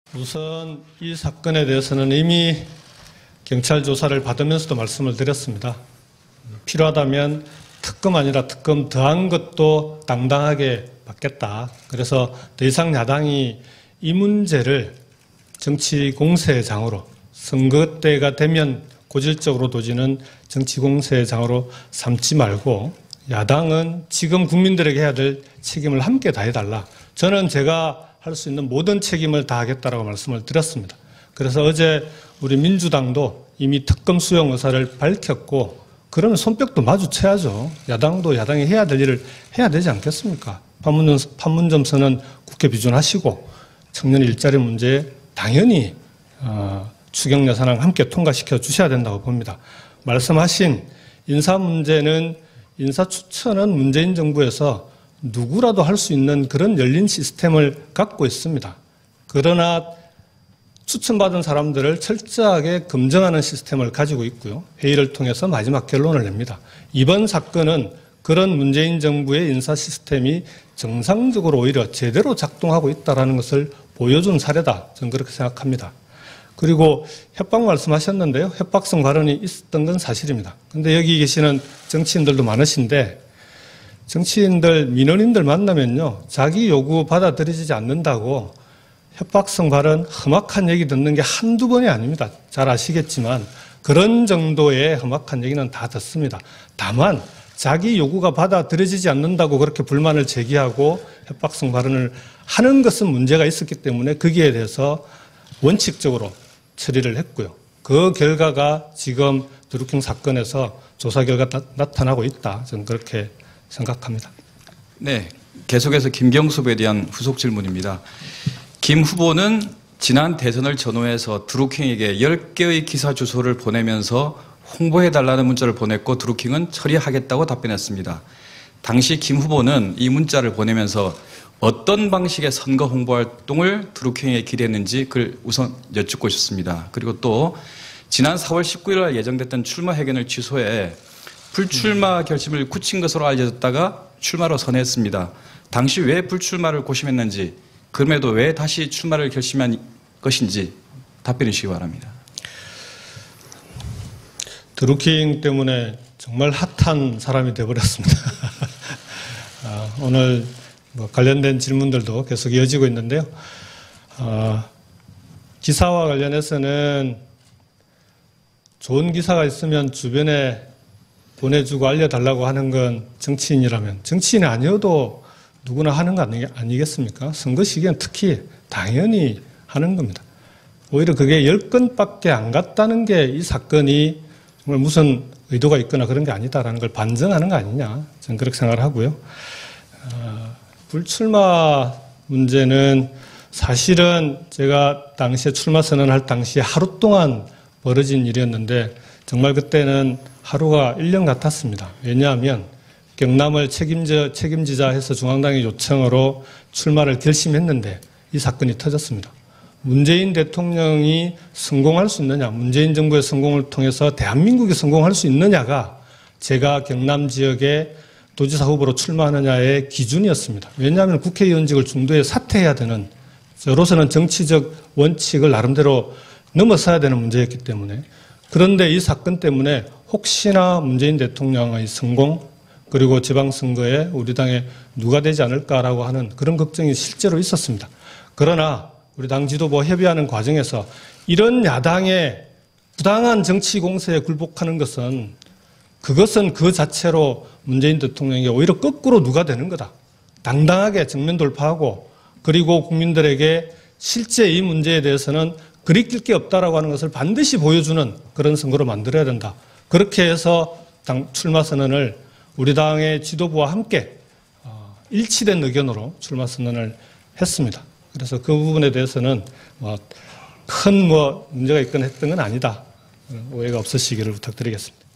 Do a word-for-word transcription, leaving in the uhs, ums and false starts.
우선 이 사건에 대해서는 이미 경찰 조사를 받으면서도 말씀을 드렸습니다. 필요하다면 특검 아니라 특검 더한 것도 당당하게 받겠다. 그래서 더 이상 야당이 이 문제를 정치 공세의 장으로, 선거 때가 되면 고질적으로 도지는 정치 공세의 장으로 삼지 말고 야당은 지금 국민들에게 해야 될 책임을 함께 다해달라. 저는 제가 할 수 있는 모든 책임을 다하겠다라고 말씀을 드렸습니다. 그래서 어제 우리 민주당도 이미 특검 수용 의사를 밝혔고, 그러면 손뼉도 마주쳐야죠. 야당도 야당이 해야 될 일을 해야 되지 않겠습니까? 판문점, 판문점 선언 국회 비준하시고 청년 일자리 문제 당연히 어, 추경 예산안 함께 통과시켜 주셔야 된다고 봅니다. 말씀하신 인사 문제는, 인사 추천은 문재인 정부에서 누구라도 할 수 있는 그런 열린 시스템을 갖고 있습니다. 그러나 추천받은 사람들을 철저하게 검증하는 시스템을 가지고 있고요. 회의를 통해서 마지막 결론을 냅니다. 이번 사건은 그런 문재인 정부의 인사 시스템이 정상적으로 오히려 제대로 작동하고 있다는 것을 보여준 사례다. 저는 그렇게 생각합니다. 그리고 협박 말씀하셨는데요. 협박성 발언이 있었던 건 사실입니다. 그런데 여기 계시는 정치인들도 많으신데, 정치인들, 민원인들 만나면요, 자기 요구 받아들여지지 않는다고 협박성 발언, 험악한 얘기 듣는 게 한두 번이 아닙니다. 잘 아시겠지만 그런 정도의 험악한 얘기는 다 듣습니다. 다만 자기 요구가 받아들여지지 않는다고 그렇게 불만을 제기하고 협박성 발언을 하는 것은 문제가 있었기 때문에 거기에 대해서 원칙적으로 처리를 했고요. 그 결과가 지금 드루킹 사건에서 조사 결과 나, 나타나고 있다. 저는 그렇게 생각합니다. 네, 계속해서 김경수 후보에 대한 후속 질문입니다. 김 후보는 지난 대선을 전후해서 드루킹에게 열 개의 기사 주소를 보내면서 홍보해달라는 문자를 보냈고 드루킹은 처리하겠다고 답변했습니다. 당시 김 후보는 이 문자를 보내면서 어떤 방식의 선거 홍보 활동을 드루킹에게 기대했는지 그걸 우선 여쭙고 싶습니다. 그리고 또 지난 사월 십구일 예정됐던 출마 회견을 취소해 불출마 결심을 굳힌 것으로 알려졌다가 출마로 선회했습니다. 당시 왜 불출마를 고심했는지, 그럼에도 왜 다시 출마를 결심한 것인지 답변해 주시기 바랍니다. 드루킹 때문에 정말 핫한 사람이 되어버렸습니다. 아, 오늘 뭐 관련된 질문들도 계속 이어지고 있는데요. 아, 기사와 관련해서는 좋은 기사가 있으면 주변에 보내주고 알려달라고 하는 건 정치인이라면, 정치인이 아니어도 누구나 하는 거 아니겠습니까? 선거 시기엔 특히 당연히 하는 겁니다. 오히려 그게 열 건밖에 안 갔다는 게 이 사건이 정말 무슨 의도가 있거나 그런 게 아니다라는 걸 반증하는 거 아니냐, 저는 그렇게 생각을 하고요. 어, 불출마 문제는 사실은 제가 당시에 출마 선언할 당시에 하루 동안 벌어진 일이었는데, 정말 그때는 하루가 일 년 같았습니다. 왜냐하면 경남을 책임져, 책임지자 해서 중앙당의 요청으로 출마를 결심했는데 이 사건이 터졌습니다. 문재인 대통령이 성공할 수 있느냐, 문재인 정부의 성공을 통해서 대한민국이 성공할 수 있느냐가 제가 경남 지역에 도지사 후보로 출마하느냐의 기준이었습니다. 왜냐하면 국회의원직을 중도에 사퇴해야 되는, 저로서는 정치적 원칙을 나름대로 넘어서야 되는 문제였기 때문에. 그런데 이 사건 때문에 혹시나 문재인 대통령의 성공, 그리고 지방선거에 우리 당에 누가 되지 않을까라고 하는 그런 걱정이 실제로 있었습니다. 그러나 우리 당 지도부와 협의하는 과정에서 이런 야당의 부당한 정치 공세에 굴복하는 것은, 그것은 그 자체로 문재인 대통령이 오히려 거꾸로 누가 되는 거다. 당당하게 정면 돌파하고, 그리고 국민들에게 실제 이 문제에 대해서는 그리낄 게 없다라고 하는 것을 반드시 보여주는 그런 선거로 만들어야 된다. 그렇게 해서 당 출마 선언을 우리 당의 지도부와 함께 일치된 의견으로 출마 선언을 했습니다. 그래서 그 부분에 대해서는 뭐 큰 뭐 문제가 있거나 했던 건 아니다. 오해가 없으시기를 부탁드리겠습니다.